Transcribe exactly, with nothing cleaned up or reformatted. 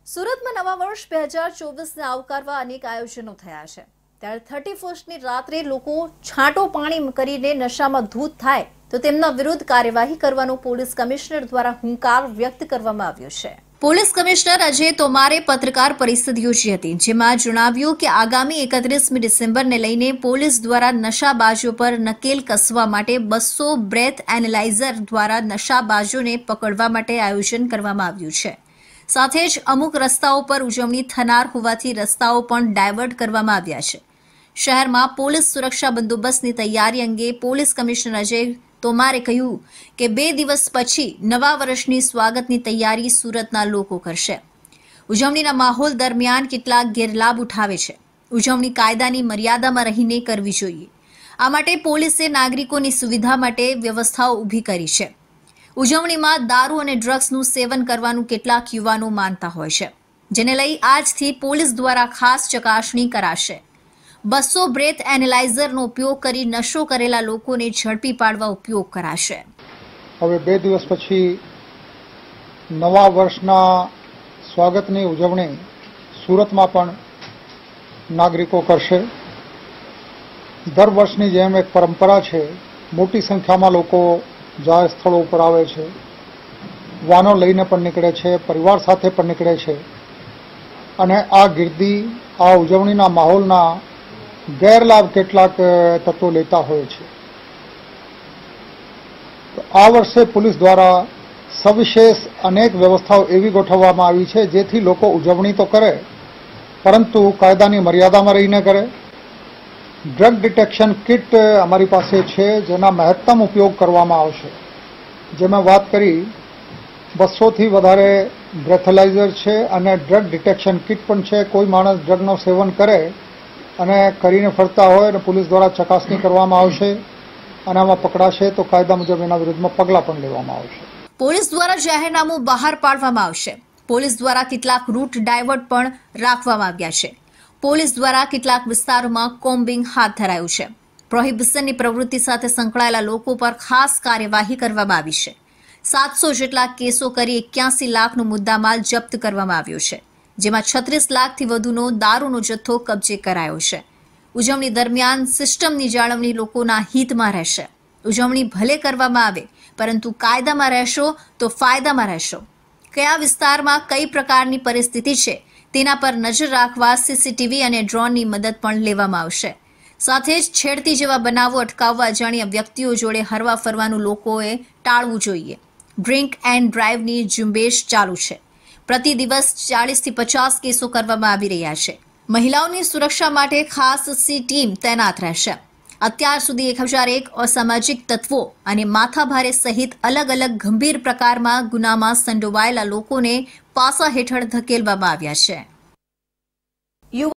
સુરતમાં નવા વર્ષ બે હજાર ચોવીસને આવકારવા અનેક આયોજનો થયા છે ત્યારે થર્ટી ફર્સ્ટની રાત્રે લોકો છાંટો પાણી કરીને નશામાં ધૂત થાય તો તેમના વિરુદ્ધ કાર્યવાહી કરવાનો પોલીસ કમિશનર દ્વારા હુંકાર વ્યક્ત કરવામાં આવ્યો છે। પોલીસ કમિશનર અજય તોમારે પત્રકાર પરિષદ યોજી હતી, જેમાં જણાવ્યું કે આગામી એકત્રીસમી ડિસેમ્બરને લઈને પોલીસ દ્વારા નશાબાજો પર નકેલ કસવા માટે બસો બ્રેથ એનાલાઇઝર દ્વારા નશાબાજોને પકડવા માટે આયોજન કરવામાં આવ્યું છે। સાથે જ અમુક રસ્તાઓ પર ઉજવણી થનાર હોવાથી રસ્તાઓ પણ ડાયવર્ટ કરવામાં આવ્યા છે। શહેરમાં પોલીસ સુરક્ષા બંદોબસ્તની તૈયારી અંગે પોલીસ કમિશનર અજય તોમારે કહ્યું કે બે દિવસ પછી નવા વર્ષની સ્વાગતની તૈયારી સુરતના લોકો કરશે। ઉજવણીના માહોલ દરમિયાન કેટલાક ગેરલાભ ઉઠાવે છે। ઉજવણી કાયદાની મર્યાદામાં રહીને કરવી જોઈએ। આ માટે પોલીસે નાગરિકોની સુવિધા માટે વ્યવસ્થાઓ ઊભી કરી છે। ઉજવણીમાં દારૂ અને ડ્રગ્સનું સેવન કરવાનું કેટલાક યુવાનો માનતા હોય છે, જેને લઈ આજથી પોલીસ દ્વારા ખાસ ચકાસણી કરાશે। બસો બ્રેથ એનાલાઇઝરનો ઉપયોગ કરી નશો કરેલા લોકોને ઝડપી પાડવા ઉપયોગ કરાશે। હવે બે દિવસ પછી નવા વર્ષના સ્વાગતની ઉજવણી સુરતમાં પણ નાગરિકો કરશે। દર વર્ષની જેમ એક પરંપરા છે, મોટી સંખ્યામાં લોકો જાહેર સ્થળો ઉપર આવે છે, વાહનો લઈને પણ નીકળે છે, પરિવાર સાથે પણ નીકળે છે અને આ ગીર્દી આ ઉજવણીના માહોલના ગેરલાભ કેટલાક તત્વો લેતા હોય છે। તો આ વર્ષે પોલીસ દ્વારા સવિશેષ અનેક વ્યવસ્થાઓ એવી ગોઠવવામાં આવી છે જેથી લોકો ઉજવણી તો કરે પરંતુ કાયદાની મર્યાદામાં રહીને કરે। ડ્રગ ડિટેક્શન કિટ અમારી પાસે છે જેના મહત્તમ ઉપયોગ કરવામાં આવશે। જેમાં વાત કરી બસોથી વધારે બ્રેથેલાઇઝર છે અને ડ્રગ ડિટેક્શન કિટ પણ છે। કોઈ માણસ ડ્રગનું સેવન કરે અને કરીને ફરતા હોય અને પોલીસ દ્વારા ચકાસણી કરવામાં આવશે અને આમાં પકડાશે તો કાયદા મુજબ એના વિરુદ્ધમાં પગલાં પણ લેવામાં આવશે। પોલીસ દ્વારા જાહેરનામું બહાર પાડવામાં આવશે। પોલીસ દ્વારા કેટલાક રૂટ ડાયવર્ટ પણ રાખવામાં આવ્યા છે। પોલીસ દ્વારા કેટલાક વિસ્તારોમાં કોમ્બિંગ હાથ ધરાયું છે। પ્રોહિબિશનની પ્રવૃત્તિ સાથે સંકળાયેલા લોકો પર ખાસ કાર્યવાહી કરવામાં આવી છે। સાતસો જેટલા કેસો કરી એક્યાસી લાખનો મુદ્દામાલ જપ્ત કરવામાં આવ્યો છે, જેમાં છત્રીસ લાખથી વધુનો દારૂનો જથ્થો કબજે કરાયો છે। ઉજવણી દરમિયાન સિસ્ટમની જાળવણી લોકોના હિતમાં રહેશે। ઉજવણી ભલે કરવામાં આવે પરંતુ કાયદામાં રહેશો તો ફાયદામાં રહેશો। કયા વિસ્તારમાં કઈ પ્રકારની પરિસ્થિતિ છે તેના પર નજર રાખવા સીસીટીવી અને ડ્રોનની મદદ પણ લેવામાં આવશે। સાથે જ છેડતી જેવા બનાવો અટકાવવા અજાણ્યા વ્યક્તિઓ જોડે હરવા ફરવાનું લોકોએ ટાળવું જોઈએ। ડ્રિંક એન્ડ ડ્રાઈવની ઝુંબેશ ચાલુ છે। પ્રતિ દિવસ ચાલીસથી પચાસ કેસો કરવામાં આવી રહ્યા છે। મહિલાઓની સુરક્ષા માટે ખાસ સી ટીમ તૈનાત રહેશે। અત્યાર સુધી એક હજાર એક અસામાજિક તત્વો અને માથાભારે સહિત અલગ અલગ ગંભીર પ્રકારમાં ગુનામાં સંડોવાયેલા લોકોને પાસા હેઠળ ધકેલવામાં આવ્યા છે।